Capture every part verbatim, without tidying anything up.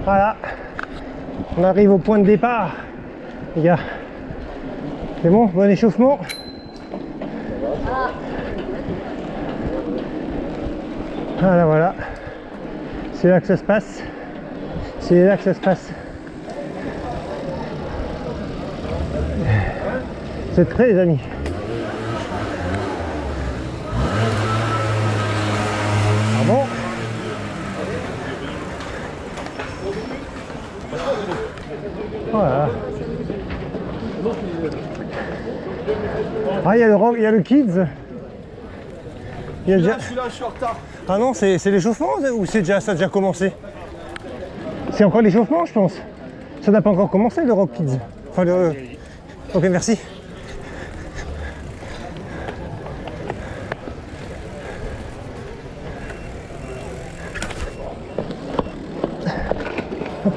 Voilà. On arrive au point de départ, les gars. C'est bon, bon échauffement. Voilà, voilà. C'est là que ça se passe. C'est là que ça se passe. C'est prêt, les amis. Ah bon? Voilà. Ah, il y a le rock, il y a le kids. Il y a déjà... Je suis là, je suis en retard. Ah non, c'est l'échauffement ou c'est déjà ça a déjà commencé? C'est encore l'échauffement, je pense. Ça n'a pas encore commencé le rock kids. Enfin, le... Ok, merci. Hop.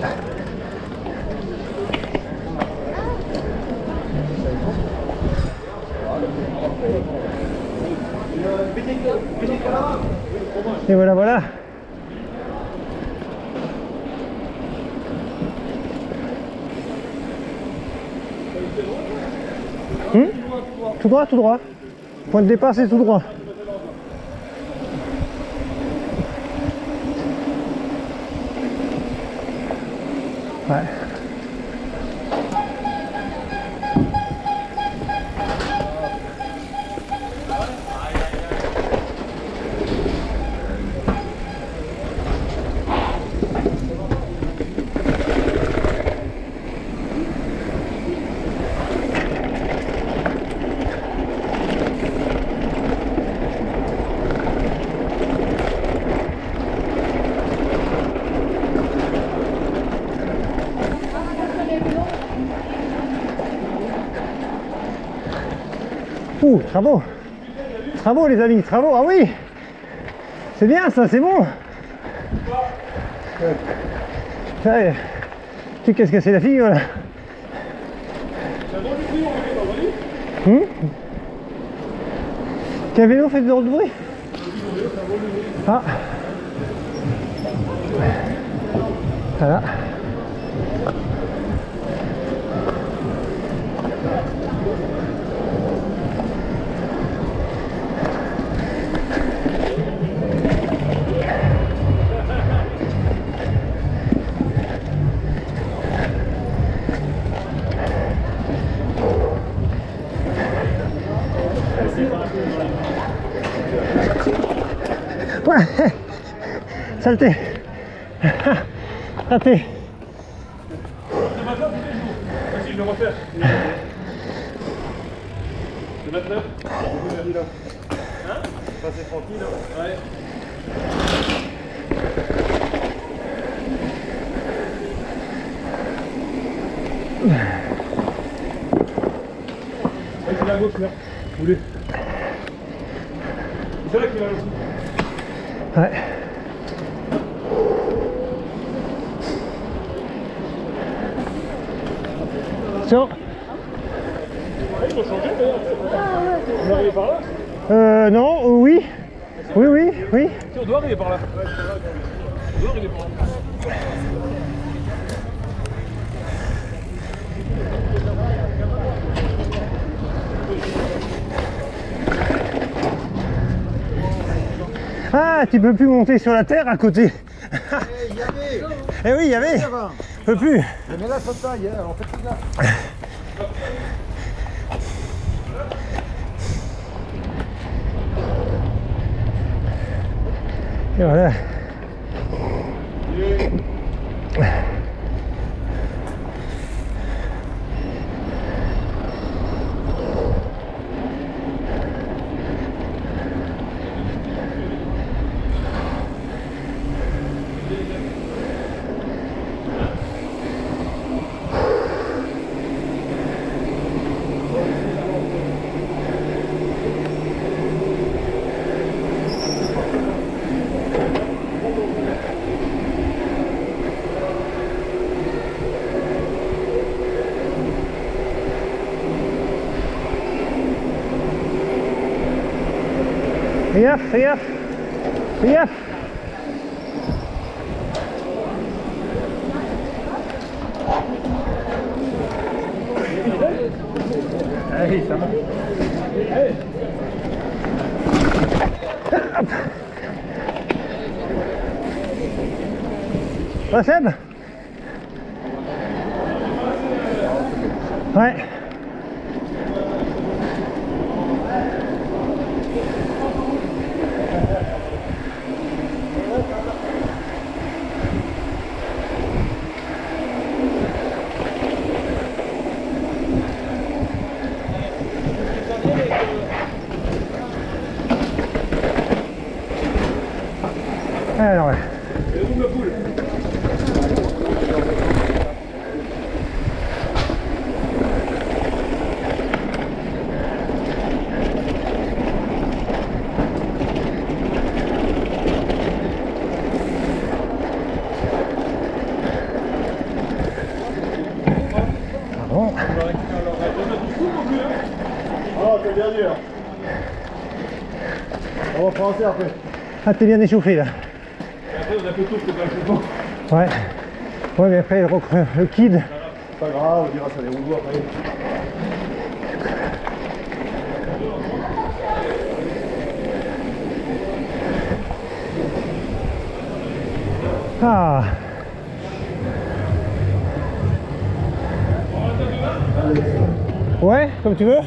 Et voilà, voilà. Hmm? Tout droit, tout droit. Point de départ, c'est tout droit. Ouais. Ouh, travaux. Travaux, les amis, travaux. Ah oui, c'est bien ça, c'est bon. Ouais. Tu sais qu'est-ce que c'est la fille, voilà. Hum, Qu'un vélo fait de drôle de bruit. Ah. Voilà. Ouais, saleté. Raté. Je vais refaire. C'est maintenant. Hein? Passer tranquille. Ouais. C'est la gauche là. Vous voulez? C'est là qui va aussi. Ouais. Tiens. Il faut changer d'ailleurs. On doit arriver par là? Euh, non, oui. Oui, oui, oui. Si, on doit arriver par là. On doit arriver par là. Ah, tu peux plus monter sur la terre à côté. Eh, il y avait. Eh oui, il y avait. Je peux plus. Mais là, ça taille, on fait tout là. Et voilà. Fais gaffe, fais gaffe, fais gaffe. Oui, ça va. Hey. Hop. Va Seb? Ouais. Alors, ouais. Et où me poule? Bon. Oh, c'est bien dur. On va français après. Ah, t'es bien échauffé là. Et après, on a fait tout, c'est pas le football. Ouais. Ouais, mais après, le, rock- le kid. C'est pas grave, on dira ça les rouleaux après. Ah. Ouais, comme tu veux.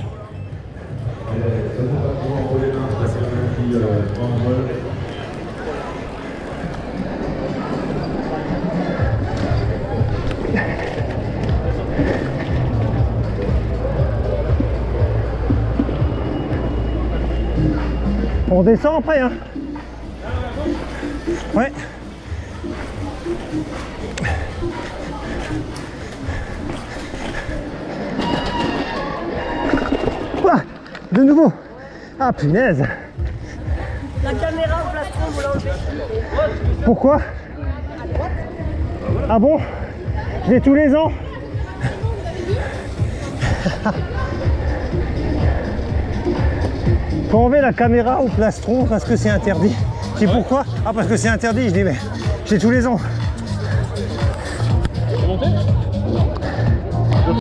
On descend après, hein. Ouais. Ah, de nouveau. Ah punaise. La caméra en plastron, vous l'enlevez. Pourquoi? Ah bon? Je l'ai tous les ans. Faut enlever la caméra au plastron parce que c'est interdit. Tu sais pourquoi? Ah parce que c'est interdit, je dis mais j'ai tous les ans. Monter?